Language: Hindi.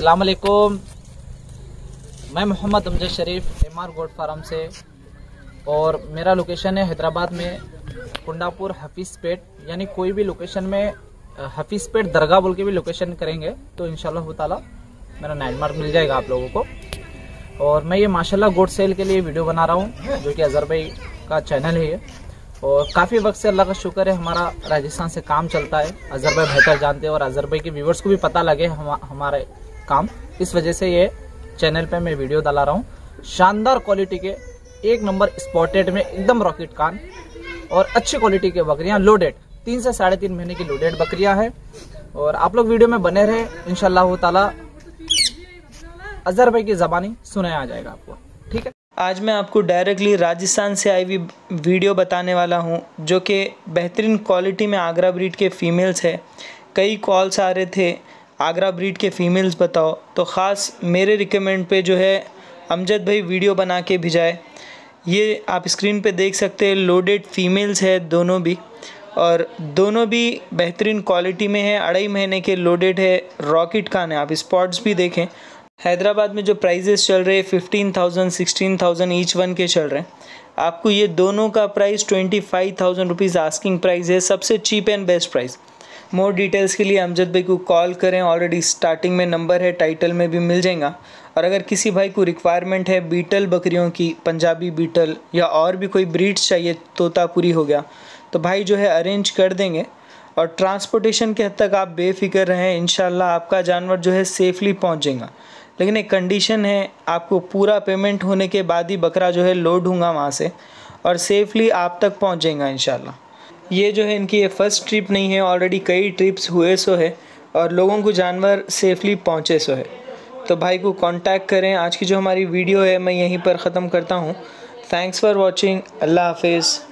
अस्सलाम वालेकुम। मैं Mohammad Amjad Sharif MR goat farm से, और मेरा लोकेशन है हैदराबाद में कुंडापुर हफीज़पेट। यानी कोई भी लोकेशन में हफीज़पेट दरगाह बोल के भी लोकेशन करेंगे तो इंशाल्लाह ताला मेरा लैंडमार्क मिल जाएगा आप लोगों को। और मैं ये माशाल्लाह गोट सेल के लिए वीडियो बना रहा हूँ, जो कि अजहर भाई का चैनल है ये। और काफ़ी वक्त से अल्लाह का शुक्र है हमारा राजस्थान से काम चलता है। अजहर भाई बेहतर जानते हैं और अजहर भाई के व्यूवर्स को भी पता लगे हमारे काम, इस वजह से ये चैनल पे मैं वीडियो डाला रहा हूँ। शानदार क्वालिटी के एक नंबर स्पॉटेड में एकदम रॉकेट कान और अच्छी क्वालिटी के बकरियाँ लोडेड 3 से 3.5 महीने की लोडेड बकरियाँ हैं। और आप लोग वीडियो में बने रहे, इंशाल्लाह ताला अजहर भाई की ज़बानी सुनाया जाएगा आपको। ठीक है, आज मैं आपको डायरेक्टली राजस्थान से आई हुई वीडियो बताने वाला हूं, जो कि बेहतरीन क्वालिटी में आगरा ब्रीड के फ़ीमेल्स है। कई कॉल्स आ रहे थे आगरा ब्रीड के फ़ीमेल्स बताओ, तो ख़ास मेरे रिकमेंड पे जो है अमजद भाई वीडियो बना के भिजाए। ये आप स्क्रीन पे देख सकते हैं, लोडेड फ़ीमेल्स है दोनों भी, और दोनों भी बेहतरीन क्वालिटी में है। 2.5 महीने के लोडेड है, रॉकेट कान है। आप स्पॉट्स भी देखें। हैदराबाद में जो प्राइजेस चल रहे हैं 15,000 16,000 ईच वन के चल रहे हैं। आपको ये दोनों का प्राइस 25,000 रुपीज़ आस्किंग प्राइस है, सबसे cheap and best price. More details के लिए अमजद भाई को कॉल करें, ऑलरेडी स्टार्टिंग में नंबर है, टाइटल में भी मिल जाएगा। और अगर किसी भाई को रिक्वायरमेंट है बीटल बकरियों की, पंजाबी बीटल या और भी कोई ब्रीड्स चाहिए, तोतापुरी हो गया, तो भाई जो है अरेंज कर देंगे। और ट्रांसपोर्टेशन के हद तक आप बेफिक्र रहें, इंशाल्लाह आपका जानवर जो है सेफली पहुँच जाएगा। लेकिन एक कंडीशन है, आपको पूरा पेमेंट होने के बाद ही बकरा जो है लोड होगा वहाँ से, और सेफली आप तक पहुँच जाएगा इंशाल्लाह। ये जो है इनकी ये फर्स्ट ट्रिप नहीं है, ऑलरेडी कई ट्रिप्स हुए सो है और लोगों को जानवर सेफली पहुँचे सो है। तो भाई को कांटेक्ट करें। आज की जो हमारी वीडियो है मैं यहीं पर ख़त्म करता हूँ। Thanks for watching. अल्लाह हाफिज़।